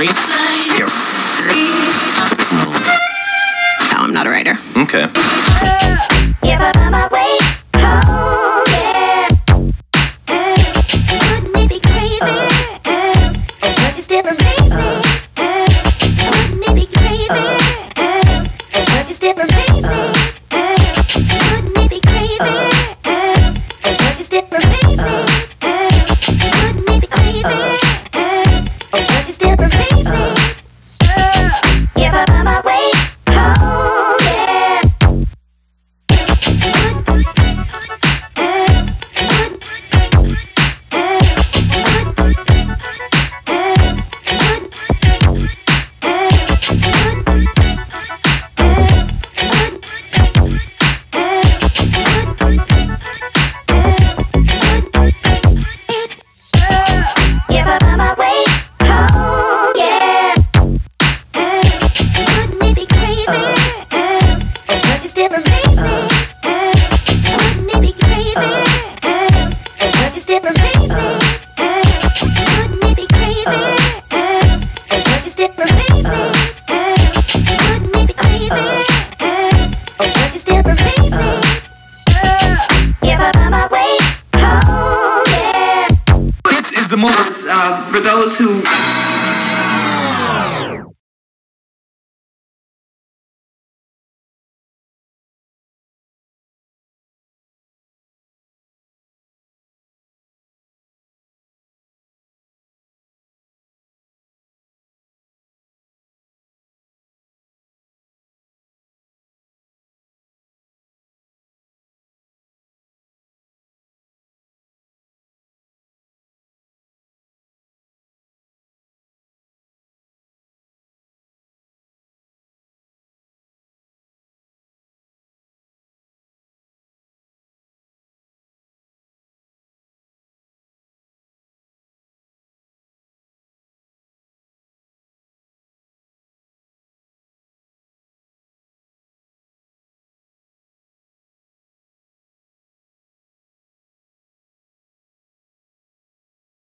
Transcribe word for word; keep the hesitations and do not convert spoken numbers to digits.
No, I'm not a writer. Okay. If I find my way home, yeah. Wouldn't it be crazy? Don't you still amaze me? Wouldn't it be crazy? Don't you still amaze me? Wouldn't it be crazy? Don't you still amaze me? Wouldn't it be crazy? Don't you still amaze me? If I find my way home, yeah. If I find my way home, yeah. Wouldn't it be crazy? Don't you still amaze me? Wouldn't it be crazy? Don't you still amaze me? Wouldn't it be crazy? Don't you still amaze me? Wouldn't it be crazy? Don't you still amaze me? If I find my way home, yeah. This is the move uh, for those who